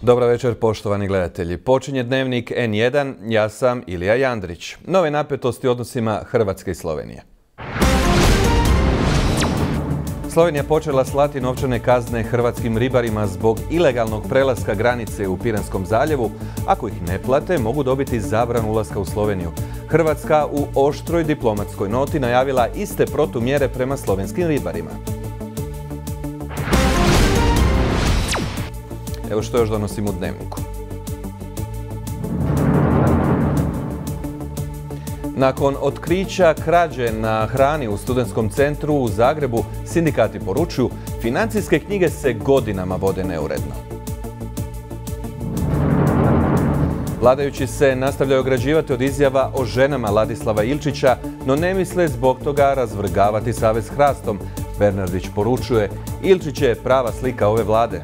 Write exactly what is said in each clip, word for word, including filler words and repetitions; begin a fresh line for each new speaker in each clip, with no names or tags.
Dobar večer, poštovani gledatelji. Počinje dnevnik en jedan, ja sam Ilija Jandrić. Nove napetosti u odnosima Hrvatske i Slovenije. Slovenija počela slati novčane kazne hrvatskim ribarima zbog ilegalnog prelaska granice u Piranskom zaljevu. Ako ih ne plate, mogu dobiti zabranu ulaska u Sloveniju. Hrvatska u oštroj diplomatskoj noti najavila iste protumjere prema slovenskim ribarima. Evo što još donosim u dnevniku. Nakon otkrića krađe na hrani u studentskom centru u Zagrebu, sindikati poručuju, financijske knjige se godinama vode neuredno. Vladajući se nastavljaju ograđivati od izjava o ženama Ladislava Ilčića, no ne misle zbog toga razvrgavati savez s Hrastom. Bernardić poručuje, Ilčić je prava slika ove vlade.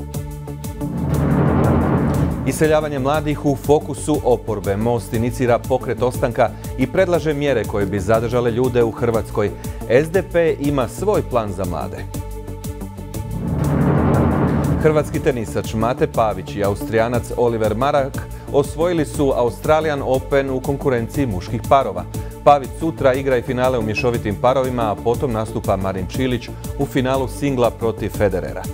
Iseljavanje mladih u fokusu oporbe. Most inicira pokret ostanka i predlaže mjere koje bi zadržale ljude u Hrvatskoj. es de pe ima svoj plan za mlade. Hrvatski tenisač Mate Pavić i Austrijanac Oliver Marak osvojili su Australian Open u konkurenciji muških parova. Pavić sutra igra i finale u mješovitim parovima, a potom nastupa Marin Čilić u finalu singla protiv Federera.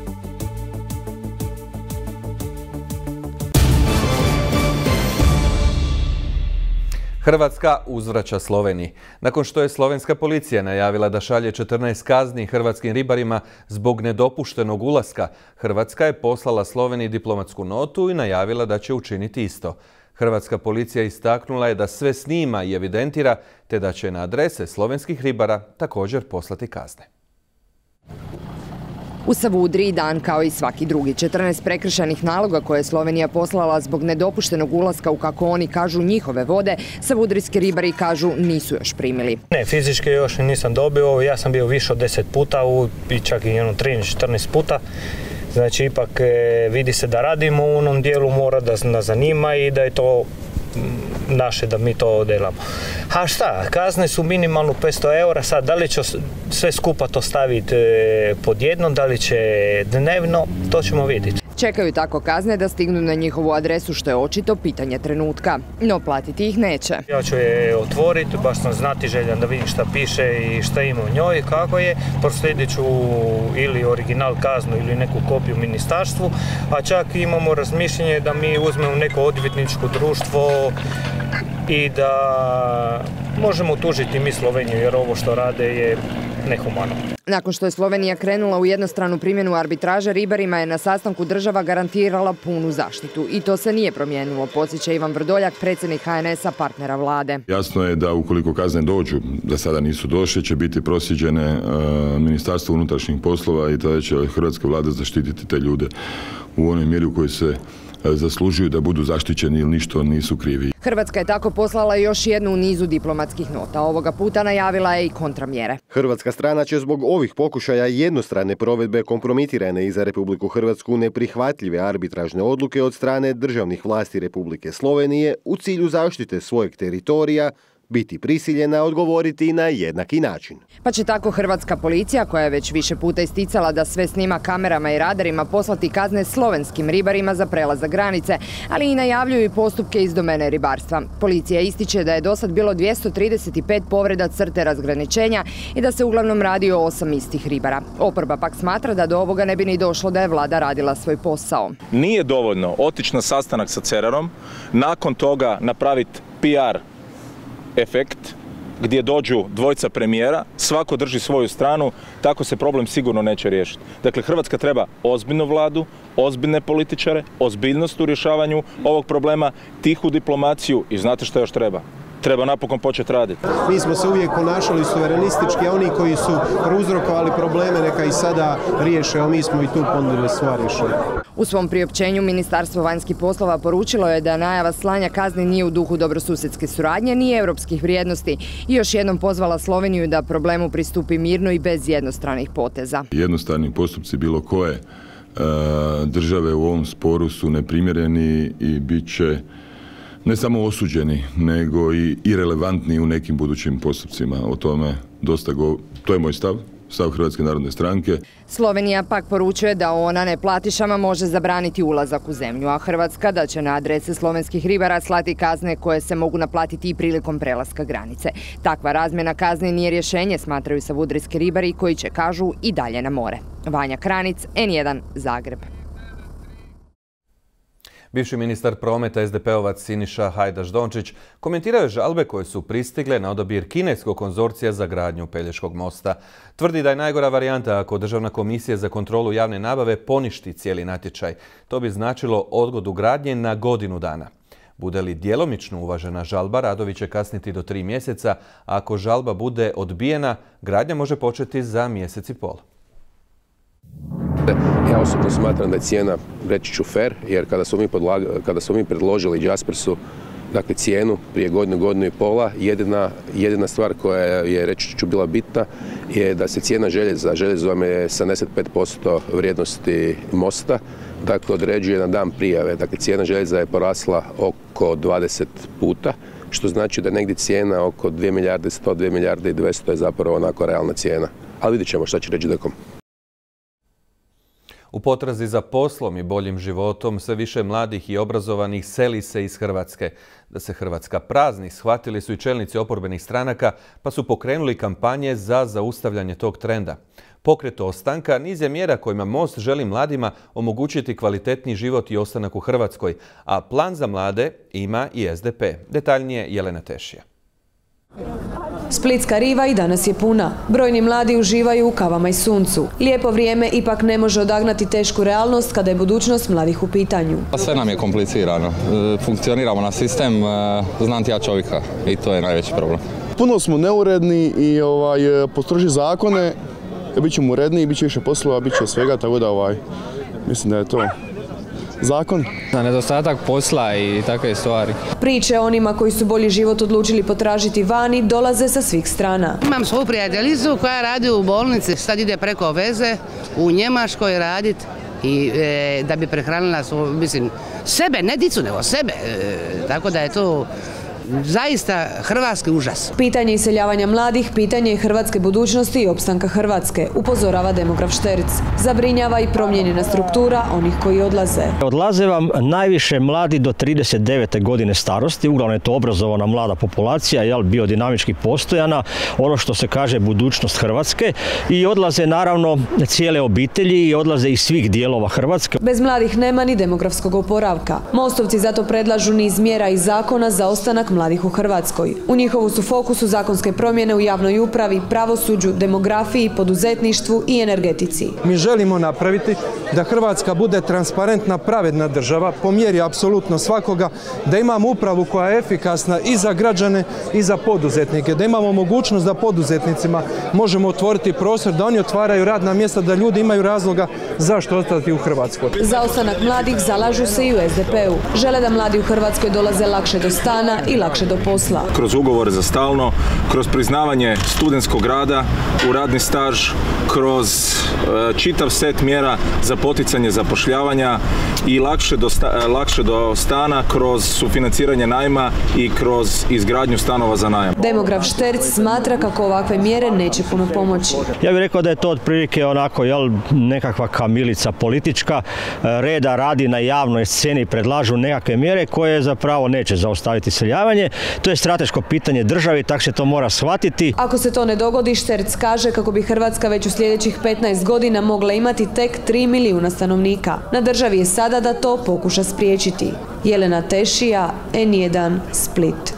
Hrvatska uzvraća Sloveniji. Nakon što je slovenska policija najavila da šalje četrnaest kazni hrvatskim ribarima zbog nedopuštenog ulaska, Hrvatska je poslala Sloveniji diplomatsku notu i najavila da će učiniti isto. Hrvatska policija istaknula je da sve snima i evidentira, te da će na adrese slovenskih ribara također poslati kazne.
U Savudriji dan kao i svaki drugi. četrnaest prekršajnih naloga koje je Slovenija poslala zbog nedopuštenog ulaska u, kako oni kažu, njihove vode, savudrijski ribari kažu nisu još primili.
Ne, fizički još nisam dobio, ja sam bio više od deset puta i čak i jedno trinaest četrnaest puta. Znači ipak vidi se da radimo u onom dijelu, mora da nas zanima i da je to naše, da mi to delamo. A šta, kazne su minimalno petsto eura, sad da li će sve skupa to staviti pod jedno, da li će dnevno, to ćemo vidjeti.
Čekaju tako kazne da stignu na njihovu adresu, što je očito pitanje trenutka. No platiti ih neće.
Ja ću je otvoriti, baš sam znati željan da vidim šta piše i šta ima u njoj, kako je. Proslijedit ću ili original kaznu ili neku kopiju ministarstvu, a čak imamo razmišljenje da mi uzmemo neko odvjetničko društvo i da možemo tužiti mi Sloveniju, jer ovo što rade je nehumano.
Nakon što je Slovenija krenula u jednostranu primjenu arbitraže, ribarima je na sastanku država garantirala punu zaštitu. I to se nije promijenilo, podsjeća Ivan Vrdoljak, predsjednik ha en es-a, partnera vlade.
Jasno je da ukoliko kazne dođu, da sada nisu došle, će biti proslijeđene uh, Ministarstvu unutrašnjih poslova i tada će hrvatska vlada zaštititi te ljude u onoj mjeri u kojoj se zaslužuju da budu zaštićeni ili ništa nisu krivi.
Hrvatska je tako poslala još jednu u nizu diplomatskih nota. Ovoga puta najavila je i kontramjere.
Hrvatska strana će zbog ovih pokušaja jednostrane provedbe kompromitirane i za Republiku Hrvatsku neprihvatljive arbitražne odluke od strane državnih vlasti Republike Slovenije u cilju zaštite svojeg teritorija biti prisiljena odgovoriti na jednaki način.
Pa će tako hrvatska policija, koja je već više puta isticala da sve snima kamerama i radarima, poslati kazne slovenskim ribarima za prelazak granice, ali i najavljuju i postupke iz domene ribarstva. Policija ističe da je dosad bilo dvjesto trideset pet povreda crte razgraničenja i da se uglavnom radi o osam istih ribara. Oporba pak smatra da do ovoga ne bi ni došlo da je vlada radila svoj posao.
Nije dovoljno otići na sastanak sa Cerarom, nakon toga napraviti pe er efekt gdje dođu dvojica premijera, svako drži svoju stranu, tako se problem sigurno neće riješiti. Dakle, Hrvatska treba ozbiljnu vladu, ozbiljne političare, ozbiljnost u rješavanju ovog problema, tihu diplomaciju i znate što još treba? Treba napokon početi raditi.
Mi smo se uvijek ponašali suverenistički, a oni koji su prouzrokovali probleme neka i sada riješe, a mi smo i tu ponudili sva rješenja.
U svom priopćenju Ministarstvo vanjskih poslova poručilo je da najava slanja kazni nije u duhu dobrosusjedske suradnje ni europskih vrijednosti i još jednom pozvala Sloveniju da problemu pristupi mirno i bez jednostranih poteza.
Jednostrani postupci bilo koje e, države u ovom sporu su neprimjereni i bit će ne samo osuđeni, nego i irelevantni u nekim budućim postupcima. O tome dosta go... To je moj stav stav Hrvatske narodne stranke.
Slovenija pak poručuje da ona neplatišama može zabraniti ulazak u zemlju, a Hrvatska da će na adrese slovenskih ribara slati kazne koje se mogu naplatiti i prilikom prelaska granice. Takva razmjena kazni nije rješenje, smatraju savudrijski ribari koji će, kažu, i dalje na more. Vanja Kranic, N jedan, Zagreb.
Bivši ministar prometa es de pe ovac Siniša Hajdaš-Dončić komentirao je žalbe koje su pristigle na odabir kineskog konzorcija za gradnju Pelješkog mosta. Tvrdi da je najgora varijanta ako Državna komisija za kontrolu javne nabave poništi cijeli natječaj. To bi značilo odgodu gradnje na godinu dana. Bude li djelomično uvažena žalba, radovi će kasniti do tri mjeseca, a ako žalba bude odbijena, gradnja može početi za mjesec i pol.
Ja osobno smatram da je cijena, reći ću, fair, jer kada smo mi, podlaga, kada smo mi predložili Jaspersu, dakle, cijenu prije godinu, godinu i pola, jedina, jedina stvar koja je, reći ću, bila bitna je da se cijena željeza, željezo vam je sedamdeset pet posto vrijednosti mosta, dakle, određuje na dan prijave. Dakle, cijena željeza je porasla oko dvadeset puta, što znači da negdje cijena oko dvije milijarde sto, dvije milijarde dvjesto je zapravo onako realna cijena. Ali vidjet ćemo šta će reći Dekom.
U potrazi za poslom i boljim životom sve više mladih i obrazovanih seli se iz Hrvatske. Da se Hrvatska prazni, shvatili su i čelnici oporbenih stranaka, pa su pokrenuli kampanje za zaustavljanje tog trenda. Pokret ostanka niz je mjera kojima Most želi mladima omogućiti kvalitetni život i ostanak u Hrvatskoj, a plan za mlade ima i es de pe. Detaljnije Jelena Tešija.
Splitska riva i danas je puna. Brojni mladi uživaju u kavama i suncu. Lijepo vrijeme ipak ne može odagnati tešku realnost kada je budućnost mladih u pitanju.
Sve nam je komplicirano. Funkcioniramo na sistem, znam ti ja čovjeka i to je najveći problem.
Puno smo neuredni i ovaj, postroži zakone, bit ćemo uredniji, bit će više poslova, bit će svega, tako da ovaj, mislim da je to zakon.
Na nedostatak posla i takve stvari.
Priče o onima koji su bolji život odlučili potražiti vani dolaze sa svih strana.
Imam svoju prijateljicu koja radi u bolnici, sad ide preko veze u Njemačkoj raditi i e, da bi prehranila svoj, mislim, sebe, ne dicu, nego sebe. E, tako da je to zaista hrvatski užas.
Pitanje iseljavanja mladih, pitanje hrvatske budućnosti i opstanka Hrvatske, upozorava demograf Šterc. Zabrinjava i promijenjena struktura onih koji odlaze.
Odlaze vam najviše mladi do trideset devete godine starosti, uglavnom je to obrazovana mlada populacija, jel, biodinamički postojana, ono što se kaže budućnost Hrvatske, i odlaze naravno cijele obitelji i odlaze iz svih dijelova Hrvatske.
Bez mladih nema ni demografskog oporavka. Mostovci zato predlažu niz mjera i zakona za ostanak mladih u Hrvatskoj. U njihovu su fokusu zakonske promjene u javnoj upravi, pravosuđu, demografiji, poduzetništvu i energetici.
Mi želimo napraviti da Hrvatska bude transparentna, pravedna država po mjeri apsolutno svakoga, da imamo upravu koja je efikasna i za građane i za poduzetnike, da imamo mogućnost da poduzetnicima možemo otvoriti prostor, da oni otvaraju radna mjesta, da ljudi imaju razloga zašto ostati u Hrvatskoj.
Za ostanak mladih zalažu se i u es de pe u. Žele da mladi u Hrvatskoj dolaze lakše do stana i lakše do posla.
Kroz ugovore za stalno, kroz priznavanje studentskog rada u radni staž, kroz e, čitav set mjera za poticanje zapošljavanja i lakše do, sta, lakše do stana kroz sufinanciranje najma i kroz izgradnju stanova za najam.
Demograf Šterc smatra kako ovakve mjere neće puno pomoći.
Ja bih rekao da je to otprilike onako, jel, nekakva kamilica politička, reda radi na javnoj sceni, predlažu nekakve mjere koje zapravo neće zaustaviti iseljavanje. To je strateško pitanje države, tako se to mora shvatiti.
Ako se to ne dogodi, Šterc kaže kako bi Hrvatska već u sljedećih petnaest godina mogla imati tek tri milijuna stanovnika. Na državi je sada da to pokuša spriječiti. Jelena Tešija, N jedan, Split.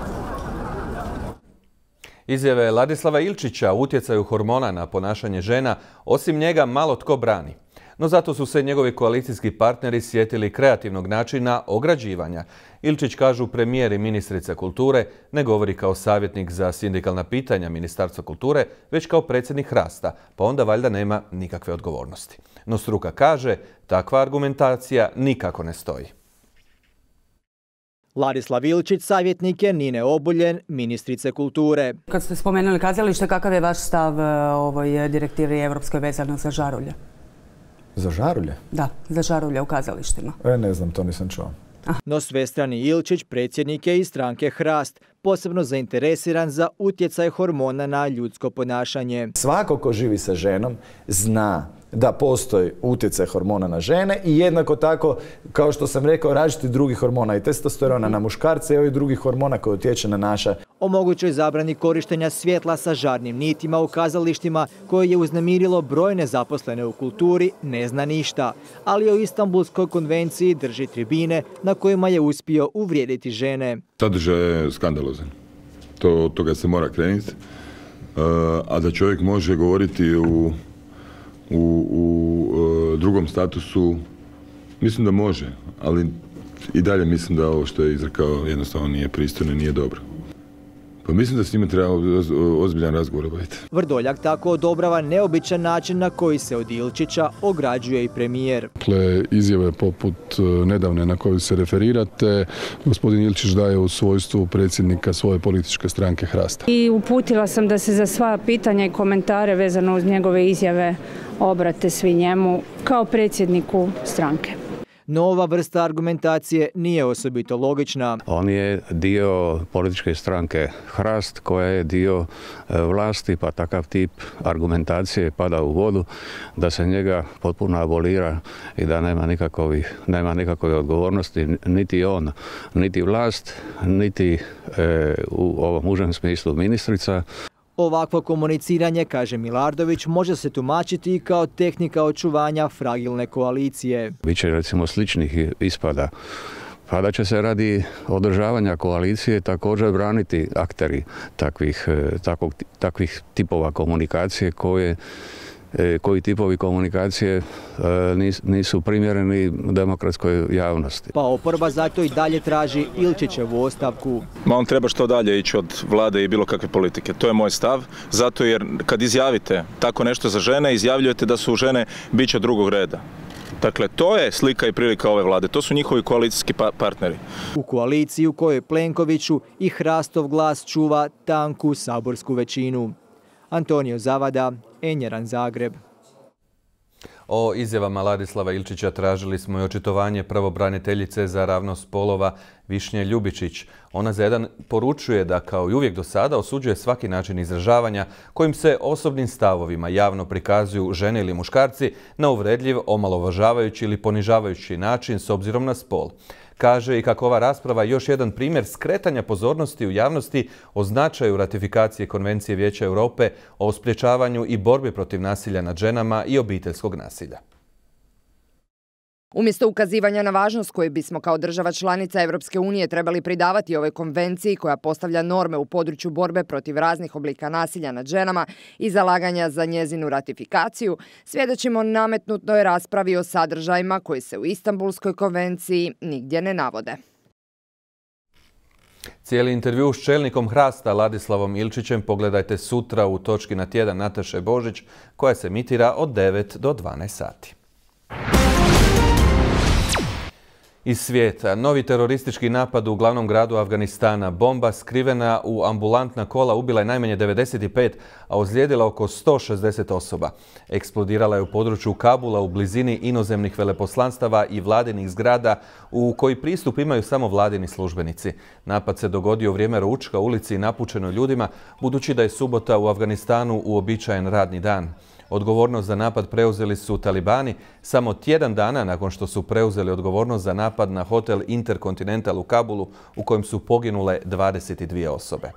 Izjave Ladislava Ilčića o utjecaju hormona na ponašanje žena osim njega malo tko brani. No zato su se njegovi koalicijski partneri sjetili kreativnog načina ograđivanja. Ilčić, kažu premijer i ministrica kulture, ne govori kao savjetnik za sindikalna pitanja Ministarstva kulture, već kao predsjednik Hrasta, pa onda valjda nema nikakve odgovornosti. No struka kaže, takva argumentacija nikako ne stoji.
Ladislav Ilčić savjetnik je Nine Obuljen, ministrice kulture.
Kad ste spomenuli kazalište, kakav je vaš stav ovoj direktivi evropskoj vezano za žarulje?
Za žarulje?
Da, za žarulje u kazalištima.
E, ne znam, to nisam čuo.
No Svestrani Ilčić predsjednik je iz stranke Hrast, posebno zainteresiran za utjecaj hormona na ljudsko ponašanje.
Svako ko živi sa ženom zna da postoji utjecaj hormona na žene i jednako tako, kao što sam rekao, različiti drugi hormona i testosterona na muškarce i ovih drugih hormona koji utječe na naša.
O mogućoj zabrani korištenja svjetla sa žarnim nitima u kazalištima koje je uznemirilo brojne zaposlene u kulturi ne zna ništa, ali o Istanbulskoj konvenciji drži tribine na kojima je uspio uvrijediti žene.
Sadržaj je skandalozan. To, od toga se mora krenuti. A da čovjek može govoriti u U, u uh, drugom statusu, mislim da može, ali i dalje mislim da ovo što je izrekao jednostavno nije pristojno i nije dobro. Pa mislim da s njima treba ozbiljan razgovor obaviti.
Vrdoljak tako odobrava neobičan način na koji se od Ilčića ograđuje i premijer.
Dakle, izjave poput nedavne na koju se referirate, gospodin Ilčić daje u svojstvu predsjednika svoje političke stranke Hrasta.
I uputila sam da se za sva pitanja i komentare vezano uz njegove izjave obrate svi njemu kao predsjedniku stranke.
No ova vrsta argumentacije nije osobito logična.
On je dio političke stranke Hrast koja je dio vlasti, pa takav tip argumentacije pada u vodu da se njega potpuno abolira i da nema nikakvih, nema nikakve odgovornosti niti on, niti vlast, niti e, u ovom užem smislu ministrica.
Ovakvo komuniciranje, kaže Milardović, može se tumačiti i kao tehnika očuvanja fragilne koalicije.
Biće recimo sličnih ispada. Pa da će se radi održavanja koalicije također braniti akteri takvih, takvog, takvih tipova komunikacije koje koji tipovi komunikacije nisu primjereni demokratskoj javnosti.
Pa oporba zato i dalje traži Ilčićevu ostavku.
Ma on treba što dalje ići od vlade i bilo kakve politike. To je moj stav, zato jer kad izjavite tako nešto za žene, izjavljujete da su žene bića drugog reda. Dakle, to je slika i prilika ove vlade, to su njihovi koalicijski pa partneri.
U koaliciji u kojoj Plenkoviću i Hrastov glas čuva tanku saborsku većinu. Antonio Zavada, N jedan Zagreb.
O izjavama Ladislava Ilčića tražili smo i očitovanje pravobraniteljice za ravnost spolova Višnje Ljubičić. Ona za jedan poručuje da kao i uvijek do sada osuđuje svaki način izražavanja kojim se osobnim stavovima javno prikazuju žene ili muškarci na uvredljiv, omalovažavajući ili ponižavajući način s obzirom na spol. Kaže i kako ova rasprava je još jedan primjer skretanja pozornosti u javnosti o značaju ratifikacije Konvencije Vijeća Europe o sprječavanju i borbi protiv nasilja nad ženama i obiteljskog nasilja.
Umjesto ukazivanja na važnost koju bismo kao država članica Europske unije trebali pridavati ovoj konvenciji koja postavlja norme u području borbe protiv raznih oblika nasilja nad ženama i zalaganja za njezinu ratifikaciju, svjedočimo nametnutoj raspravi o sadržajima koji se u Istanbulskoj konvenciji nigdje ne navode.
Cijeli intervju s čelnikom Hrasta Ladislavom Ilčićem pogledajte sutra u točki na tjedan Nataše Božić koja se emitira od devet do dvanaest sati. Iz svijeta, novi teroristički napad u glavnom gradu Afganistana. Bomba skrivena u ambulantna kola ubila je najmanje devedeset pet, a ozlijedila oko sto šezdeset osoba. Eksplodirala je u području Kabula u blizini inozemnih veleposlanstava i vladinih zgrada u koji pristup imaju samo vladini službenici. Napad se dogodio u vrijeme ručka u ulici napučenoj ljudima, budući da je subota u Afganistanu uobičajen radni dan. Odgovornost za napad preuzeli su talibani samo tjedan dana nakon što su preuzeli odgovornost za napad na hotel Intercontinental u Kabulu u kojem su poginule dvadeset dvije osobe.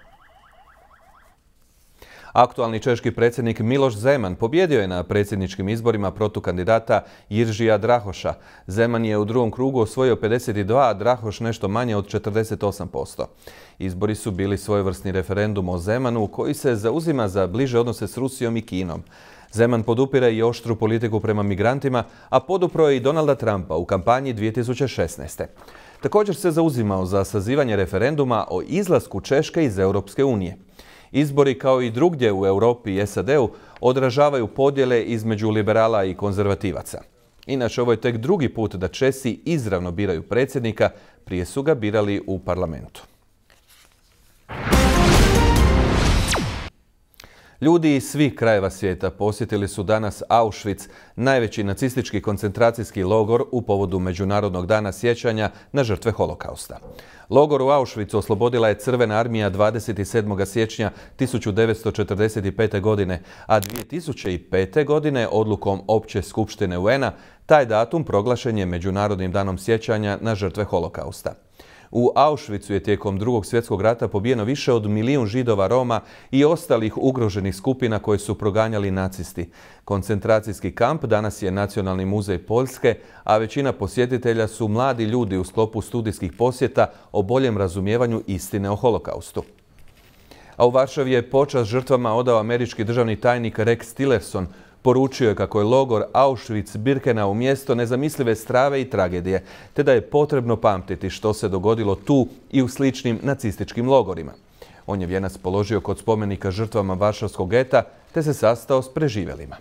Aktualni češki predsjednik Miloš Zeman pobjedio je na predsjedničkim izborima protukandidata Jiržija Drahoša. Zeman je u drugom krugu osvojio pedeset dva, a Drahoš nešto manje od četrdeset osam posto. Izbori su bili svojevrsni referendum o Zemanu koji se zauzima za bliže odnose s Rusijom i Kinom. Zeman podupire i oštru politiku prema migrantima, a podupro je i Donalda Trumpa u kampanji dvije tisuće šesnaeste. Također se zauzimao za sazivanje referenduma o izlasku Češke iz Europske unije. Izbori kao i drugdje u Europi i S A D-u odražavaju podjele između liberala i konzervativaca. Inače, ovo je tek drugi put da Česi izravno biraju predsjednika, prije su ga birali u parlamentu. Ljudi iz svih krajeva svijeta posjetili su danas Auschwitz, najveći nacistički koncentracijski logor u povodu Međunarodnog dana sjećanja na žrtve holokausta. Logor u Auschwitzu oslobodila je Crvena armija dvadeset sedmog siječnja tisuću devetsto četrdeset pete. godine, a dvije tisuće pete. godine odlukom Opće skupštine U N-a taj datum proglašen je Međunarodnim danom sjećanja na žrtve holokausta. U Auschwitzu je tijekom Drugog svjetskog rata pobijeno više od milijun Židova, Roma i ostalih ugroženih skupina koje su proganjali nacisti. Koncentracijski kamp danas je Nacionalni muzej Poljske, a većina posjetitelja su mladi ljudi u sklopu studijskih posjeta o boljem razumijevanju istine o holokaustu. A u Varšavi je počast žrtvama odao američki državni tajnik Rex Tillerson. Poručio je kako je logor Auschwitz-Birkenau mjesto nezamislive strave i tragedije, te da je potrebno pamtiti što se dogodilo tu i u sličnim nacističkim logorima. On je vijenac položio kod spomenika žrtvama Varšavskog geta, te se sastao s preživjelima.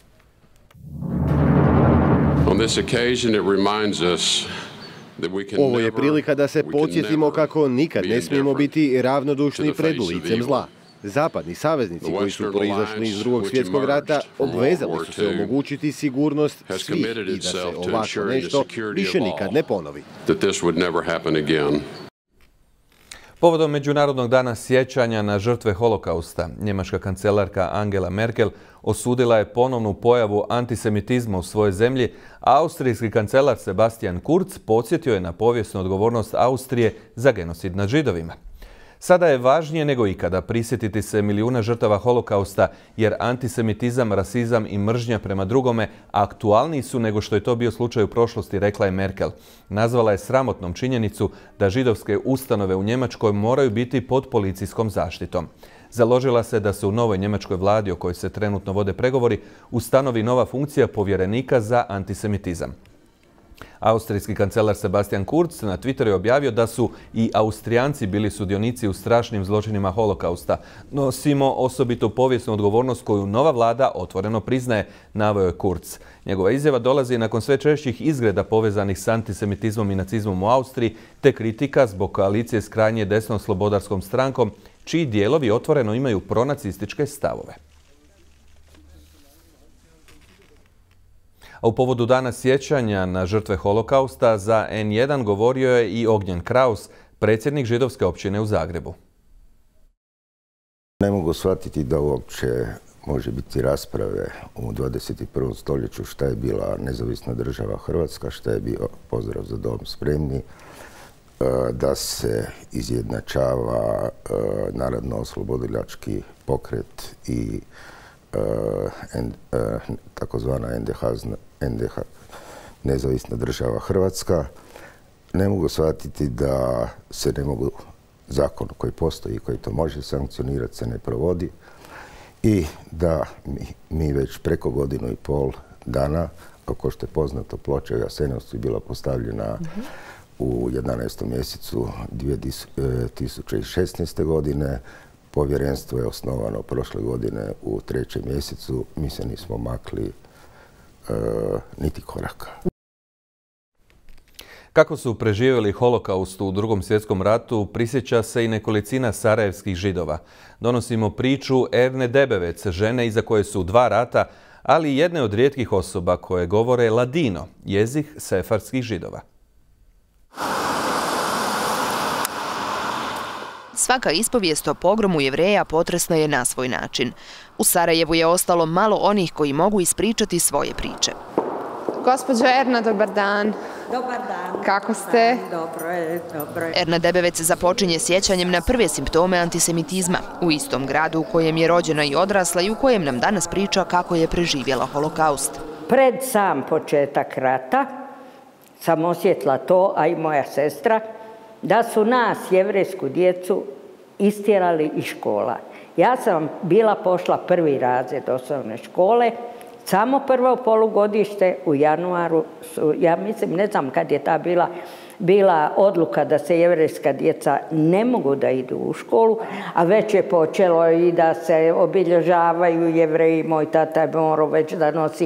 Ovo je prilika da se podsjetimo kako nikad ne smijemo biti ravnodušni pred licem zla. Zapadni saveznici koji su proizašli iz Drugog svjetskog rata obvezali su se omogućiti sigurnost svih i da se ovako nešto više nikad ne ponovi.
Povodom Međunarodnog dana sjećanja na žrtve holokausta, njemačka kancelarka Angela Merkel osudila je ponovnu pojavu antisemitizma u svojoj zemlji, a austrijski kancelar Sebastian Kurz podsjetio je na povijesnu odgovornost Austrije za genocid nad Židovima. Sada je važnije nego ikada prisjetiti se milijuna žrtava holokausta, jer antisemitizam, rasizam i mržnja prema drugome aktualniji su nego što je to bio slučaj u prošlosti, rekla je Merkel. Nazvala je sramotnom činjenicu da židovske ustanove u Njemačkoj moraju biti pod policijskom zaštitom. Založila se da se u novoj njemačkoj vladi, o kojoj se trenutno vode pregovori, ustanovi nova funkcija povjerenika za antisemitizam. Austrijski kancelar Sebastian Kurz na Twitteru je objavio da su i Austrijanci bili sudionici u strašnim zločinima holokausta. Nosimo osobitu povijesnu odgovornost koju nova vlada otvoreno priznaje, naveo je Kurz. Njegova izjava dolazi nakon sve češćih izgreda povezanih s antisemitizmom i nacizmom u Austriji, te kritika zbog koalicije s krajnje desnom slobodarskom strankom, čiji dijelovi otvoreno imaju pronacističke stavove. A u povodu dana sjećanja na žrtve holokausta za N jedan govorio je i Ognjen Kraus, predsjednik židovske općine u Zagrebu.
Ne mogu shvatiti da uopće može biti rasprave u dvadeset prvom stoljeću šta je bila nezavisna država Hrvatska, šta je bio pozdrav za dom spremni, da se izjednačava narodno-oslobodilački pokret i takozvana N D H, nezavisna država Hrvatska. Ne mogu shvatiti da se ne mogu zakon koji postoji i koji to može sankcionirati se ne provodi i da mi, mi već preko godinu i pol dana, kako što je poznato, ploča u Jasenovcu je bila postavljena mm-hmm. u jedanaestom mjesecu dvije tisuće šesnaeste. godine. Povjerenstvo je osnovano prošle godine u trećem mjesecu. Mi se nismo makli e, niti koraka.
Kako su preživjeli holokaust u Drugom svjetskom ratu, prisjeća se i nekolicina sarajevskih Židova. Donosimo priču Erne Debevec, žene iza koje su dva rata, ali i jedne od rijetkih osoba koje govore ladino, jezik sefardskih Židova.
Svaka ispovijest o pogromu Jevreja potresna je na svoj način. U Sarajevu je ostalo malo onih koji mogu ispričati svoje priče.
Gospođo Erna, dobar dan.
Dobar dan.
Kako ste?
Dobro je, dobro je.
Erna Debevec započinje sjećanjem na prve simptome antisemitizma u istom gradu u kojem je rođena i odrasla i u kojem nam danas priča kako je preživjela holokaust.
Pred sam početak rata sam osjetila to, a i moja sestra, da su nas, jevrejsku djecu, istjerali iz škola. Ja sam bila pošla prvi razred osnovne škole, samo prvo polugodište u januaru, su, ja mislim, ne znam kad je ta bila, bila odluka da se jevrejska djeca ne mogu da idu u školu, a već je počelo i da se obilježavaju Jevreji. Moj tata je morao već da nosi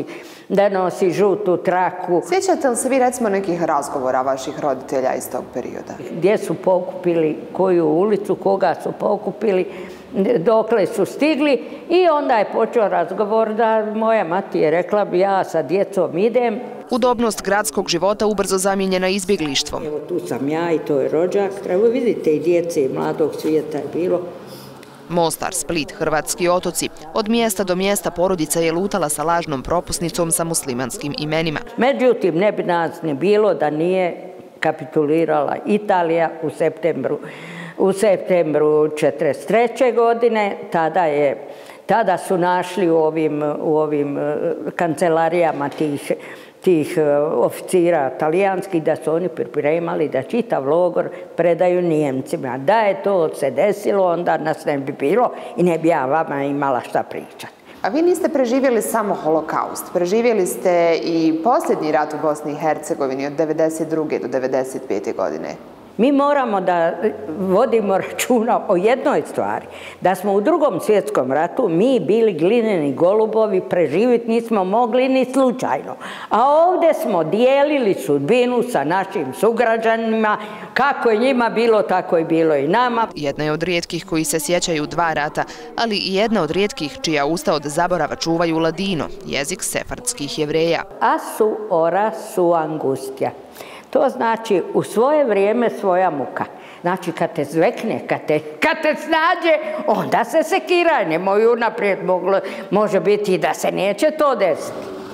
da nosi žutu traku.
Sjećate li se vi recimo nekih razgovora vaših roditelja iz tog perioda?
Gdje su pokupili koju ulicu, koga su pokupili, dokle su stigli i onda je počeo razgovor da moja mati je rekla bi ja sa djecom idem.
Udobnost gradskog života ubrzo zamijenjena izbjeglištvom.
Evo tu sam ja i to je rođak. Evo vidite i djece i mladog svijeta je bilo.
Mostar, Split, hrvatski otoci. Od mjesta do mjesta porodica je lutala sa lažnom propusnicom sa muslimanskim imenima.
Međutim, ne bi nas ni bilo da nije kapitulirala Italija u septembru. U septembru četrdeset treće godine, tada, je, tada su našli u ovim, u ovim kancelarijama tih, tih oficira talijanskih da su oni pripremali da čitav logor predaju Nijemcima. Da je to se desilo, onda nas ne bi bilo i ne bi ja vama imala šta pričati.
A vi niste preživjeli samo holokaust, preživjeli ste i posljednji rat u Bosni i Hercegovini od devedeset druge do devedeset pete godine.
Mi moramo da vodimo računa o jednoj stvari, da smo u drugom svjetskom ratu mi bili glineni golubovi, preživjeti nismo mogli ni slučajno. A ovdje smo dijelili sudbinu sa našim sugrađanima, kako je njima bilo, tako je bilo i nama.
Jedna je od rijetkih koji se sjećaju dva rata, ali i jedna od rijetkih čija usta od zaborava čuvaju ladino, jezik sefardskih Jevreja.
Asu ora su angustija. To znači u svoje vrijeme svoja muka. Znači kad te zvekne, kad te, kad te snađe, onda se sekiraj. Nemoj unaprijed, moglo, može biti i da se neće to desiti.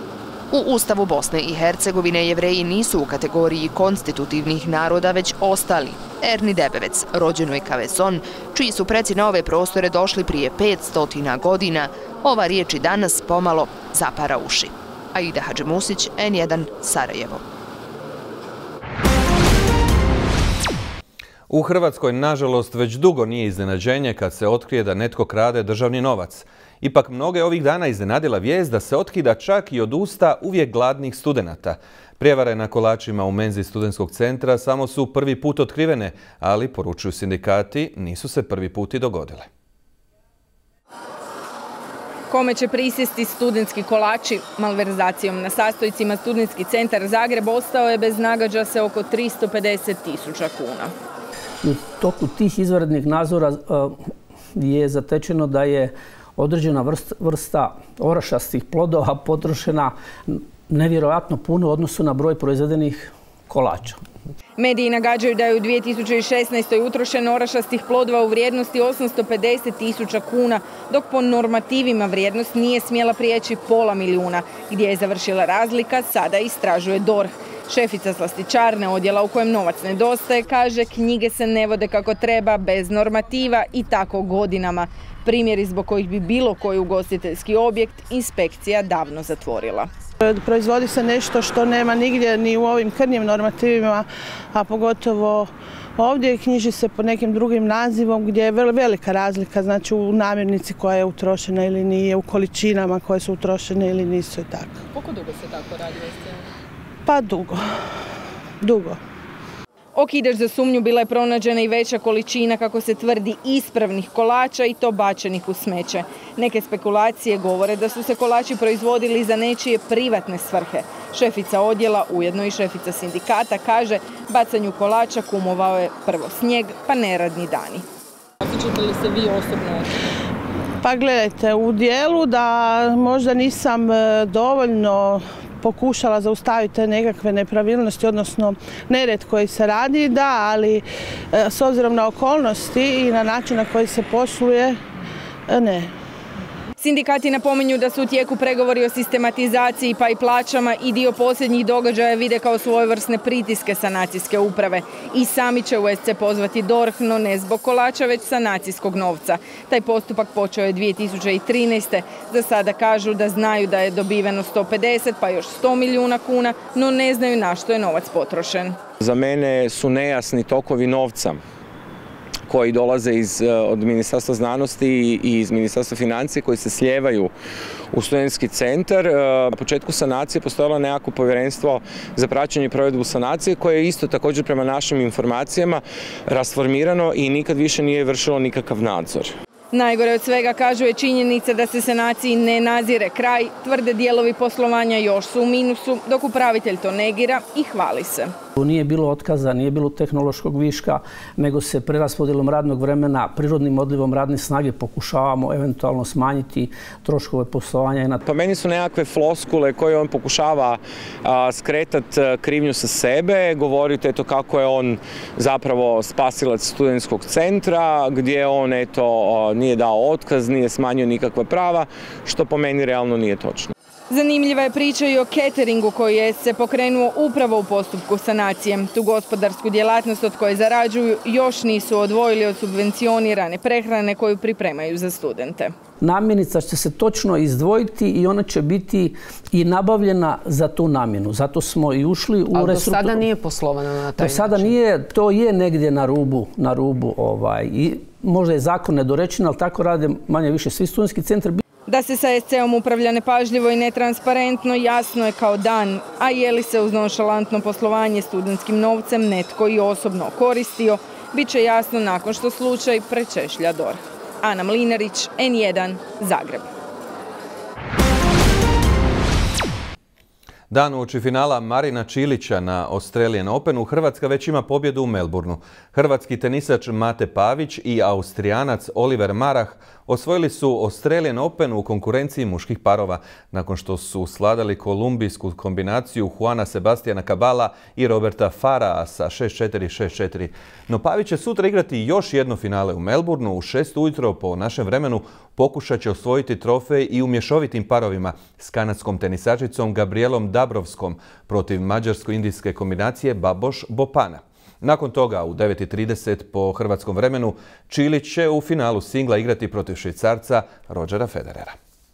U Ustavu Bosne i Hercegovine Jevreji nisu u kategoriji konstitutivnih naroda, već ostali. Erni Debevec, rođenoj Kaveson, čiji su preci na ove prostore došli prije petsto godina, ova riječ i danas pomalo zapara uši. Aida Hadžimusić, N jedan, Sarajevo.
U Hrvatskoj, nažalost, već dugo nije iznenađenje kad se otkrije da netko krade državni novac. Ipak mnoge ovih dana iznenadila vijest da se otkida čak i od usta uvijek gladnih studenata. Prijevare na kolačima u menzi studentskog centra samo su prvi put otkrivene, ali, poručuju sindikati, nisu se prvi put i dogodile.
Kome će prisjesti studentski kolači? Malverzacijom na sastojcima studentski centar Zagreb ostao je bez nagađa se oko tristo pedeset tisuća kuna.
U toku tih izvanrednih nadzora je zatečeno da je određena vrsta orašastih plodova potrošena nevjerojatno puno u odnosu na broj proizvedenih kolača.
Mediji nagađaju da je u dvije tisuće šesnaestoj utrošeno orašastih plodova u vrijednosti osamsto pedeset tisuća kuna, dok po normativima vrijednost nije smjela prijeći pola milijuna. Gdje je završila razlika, sada istražuje D O R H. Šefica slastičarne odjela u kojem novac nedostaje kaže knjige se ne vode kako treba, bez normativa i tako godinama. Primjeri zbog kojih bi bilo koji ugostiteljski objekt inspekcija davno zatvorila.
Proizvodi se nešto što nema nigdje ni u ovim krnjim normativima, a pogotovo ovdje knjiži se po nekim drugim nazivom gdje je velika razlika, znači u namirnici koja je utrošena ili nije, u količinama koje su utrošene ili nisu i tako.
Koliko dugo se tako radi?
Pa dugo, dugo.
Okidač za sumnju bila je pronađena i veća količina, kako se tvrdi, ispravnih kolača i to bačenih u smeće. Neke spekulacije govore da su se kolači proizvodili za nečije privatne svrhe. Šefica odjela, ujedno i šefica sindikata, kaže bacanju kolača kumovao je prvo snijeg, pa neradni dani. Osjećate li se vi osobno?
Pa gledajte, u dijelu da možda nisam dovoljno pokušala zaustaviti te nekakve nepravilnosti, odnosno nered koji se radi, da, ali s obzirom na okolnosti i na način na koji se posluje, ne.
Sindikati napominju da su u tijeku pregovori o sistematizaciji pa i plaćama i dio posljednjih događaja vide kao svojevrsne pritiske sanacijske uprave. I sami će u S C pozvati D O R H, no ne zbog kolača, već sanacijskog novca. Taj postupak počeo je dvije tisuće trinaeste. Za sada kažu da znaju da je dobiveno sto pedeset pa još sto milijuna kuna, no ne znaju na što je novac potrošen.
Za mene su nejasni tokovi novca koji dolaze iz, od Ministarstva znanosti i iz Ministarstva financija, koji se slijevaju u studentski centar. Na početku sanacije postojalo nekako povjerenstvo za praćenje i provedbu sanacije, koje je isto također prema našim informacijama rasformirano i nikad više nije vršilo nikakav nadzor.
Najgore od svega, kažu, je činjenica da se sanaciji ne nazire kraj, tvrde dijelovi poslovanja još su u minusu, dok upravitelj to negira i hvali se.
Nije bilo otkaza, nije bilo tehnološkog viška, nego se preraspodjelom radnog vremena, prirodnim odlivom radne snage pokušavamo eventualno smanjiti troškove poslovanja.
Pa meni su nekakve floskule koje on pokušava skretati krivnju sa sebe, govoriti eto kako je on zapravo spasilac studentskog centra, gdje on eto nije dao otkaz, nije smanjio nikakva prava, što po meni realno nije točno.
Zanimljiva je priča i o cateringu koji je se pokrenuo upravo u postupku sanacije. Tu gospodarsku djelatnost od koje zarađuju još nisu odvojili od subvencionirane prehrane koju pripremaju za studente.
Namjenica će se točno izdvojiti i ona će biti i nabavljena za tu namjenu. Zato smo i ušli u
ali
restruktur...
do sada nije poslovano na taj
do sada
način.
Nije, to je negdje na rubu, na rubu ovaj, i možda je zakon nedorečen, ali tako rade manje više svi studentski centri.
Da se sa es ce-om upravlja nepažljivo i netransparentno, jasno je kao dan, a je li se uz nonšalantno poslovanje studentskim novcem netko i osobno koristio, bit će jasno nakon što slučaj prečešlja D O R H. Ana Mlinarić, en jedan, Zagreb.
Dan uoči finala Marina Čilića na Australian Openu, Hrvatska već ima pobjedu u Melbourneu. Hrvatski tenisač Mate Pavić i Austrijanac Oliver Marah osvojili su Australian Open u konkurenciji muških parova, nakon što su sladali kolumbijsku kombinaciju Juana Sebastiana Cabala i Roberta Farah sa šest četiri šest četiri. No Pavić će sutra igrati još jedno finale u Melbourneu. U šest ujutro po našem vremenu pokušat će osvojiti trofej i u mješovitim parovima s kanadskom tenisačicom Gabrielom Dabrovskom protiv mađarsko-indijske kombinacije Baboš Bopana. Nakon toga u devet i trideset po hrvatskom vremenu Čilić će u finalu singla igrati protiv Švicarca Rodgera Federera.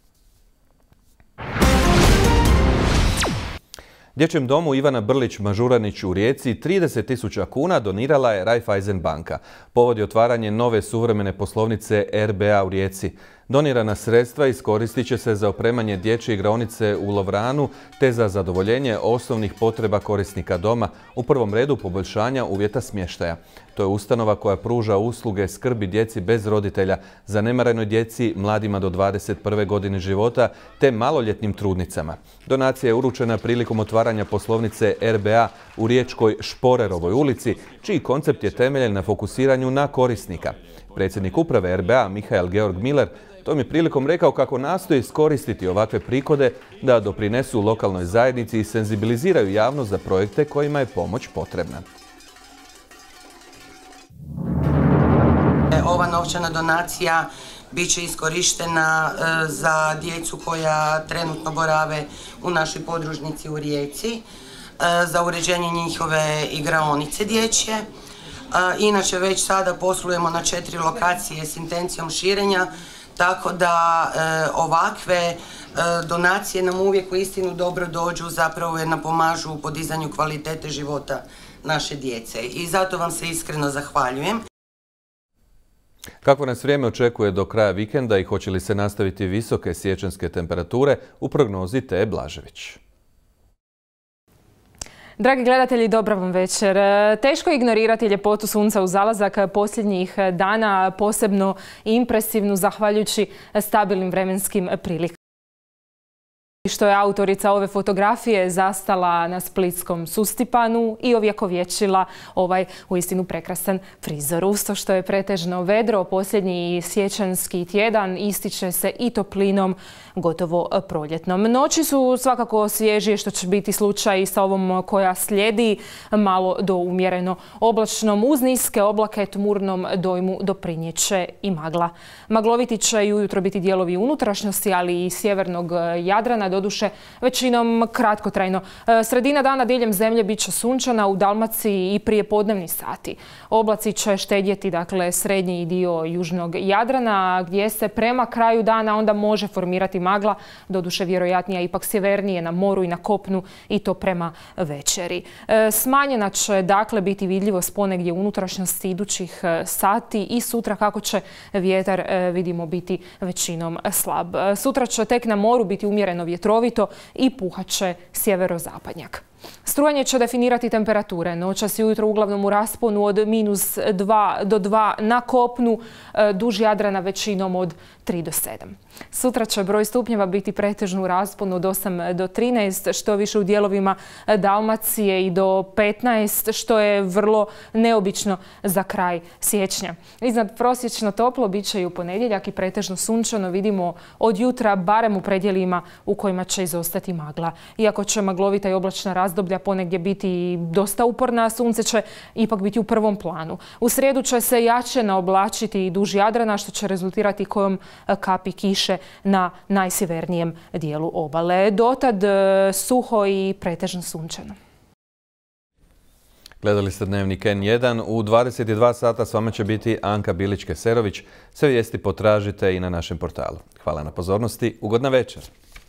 Dječjem domu Ivana Brlić-Mažuranić u Rijeci trideset tisuća kuna donirala je Raiffeisen banka. Povod je otvaranje nove suvremene poslovnice er be a u Rijeci. Donirana sredstva iskoristit će se za opremanje dječje igraonice u Lovranu te za zadovoljenje osnovnih potreba korisnika doma, u prvom redu poboljšanja uvjeta smještaja. To je ustanova koja pruža usluge skrbi djeci bez roditelja, zanemarenoj djeci, mladima do dvadeset prve godine života te maloljetnim trudnicama. Donacija je uručena prilikom otvaranja poslovnice er be a u riječkoj Šporerovoj ulici, čiji koncept je temeljen na fokusiranju na korisnika. Predsjednik uprave er be a Mihael Georg Miller tom je prilikom rekao kako nastoji iskoristiti ovakve prihode da doprinesu lokalnoj zajednici i senzibiliziraju javnost za projekte kojima je pomoć potrebna.
Ova novčana donacija bit će iskorištena za djecu koja trenutno borave u našoj podružnici u Rijeci, za uređenje njihove igraonice dječje. Inače, već sada poslujemo na četiri lokacije s intencijom širenja, tako da ovakve donacije nam uvijek u istinu dobro dođu, zapravo jer nam pomažu u podizanju kvalitete života naše djece. I zato vam se iskreno zahvaljujem.
Kako nas vrijeme očekuje do kraja vikenda i hoće li se nastaviti visoke siječanske temperature, u prognozi Teje Blažević.
Dragi gledatelji, dobra vam večer. Teško je ignorirati ljepotu sunca u zalazak posljednjih dana, posebno impresivnu zahvaljujući stabilnim vremenskim prilikama. Što je autorica ove fotografije zastala na splitskom Sustipanu i ovjekovječila ovaj uistinu prekrasan prizor. Uz to što je pretežno vedro, posljednji siječanski tjedan ističe se i toplinom, gotovo proljetnom. Noći su svakako svježije, što će biti slučaj i sa ovom koja slijedi, malo do umjereno oblačnom. Uz niske oblake tmurnom dojmu doprinjeće i magla. Magloviti će i ujutro biti dijelovi unutrašnjosti, ali i sjevernog Jadrana, doduše većinom kratkotrajno. Sredina dana diljem zemlje bit će sunčana, u Dalmaciji i prije podnevni sati. Oblaci će štedjeti, dakle, srednji dio južnog Jadrana, gdje se prema kraju dana onda može formirati magla, doduše vjerojatnija ipak sjevernije na moru i na kopnu, i to prema večeri. Smanjena će, dakle, biti vidljivost ponegdje unutrašnjosti idućih sati i sutra, kako će vjetar, vidimo, biti većinom slab. Sutra će tek na moru biti umjereno vjetrovito i puhat će sjeverozapadnjak. Strujanje će definirati temperature. Noćas i ujutro uglavnom u rasponu od minus dva do dva na kopnu, duž Jadrana većinom od tri do sedam. Sutra će broj stupnjeva biti pretežno u rasponu od osam do trinaest, što više u dijelovima Dalmacije i do petnaest, što je vrlo neobično za kraj siječnja. Iznad prosječno toplo bit će i u ponedjeljak i pretežno sunčano, vidimo od jutra barem u predjelima u kojima će izostati magla. Iako će maglovita i oblačna razdoblja ponegdje biti dosta uporna, sunce će ipak biti u prvom planu. U srijedu će se jače naoblačiti i duž Jadrana, što će rezultirati kojom kapi kiše na najsjevernijem dijelu obale. Dotad suho i pretežno sunčano.
Gledali ste Dnevnik en jedan. U dvadeset dva sata s vama će biti Anka Bilić-Keserović. Sve vijesti potražite i na našem portalu. Hvala na pozornosti. Ugodna večer.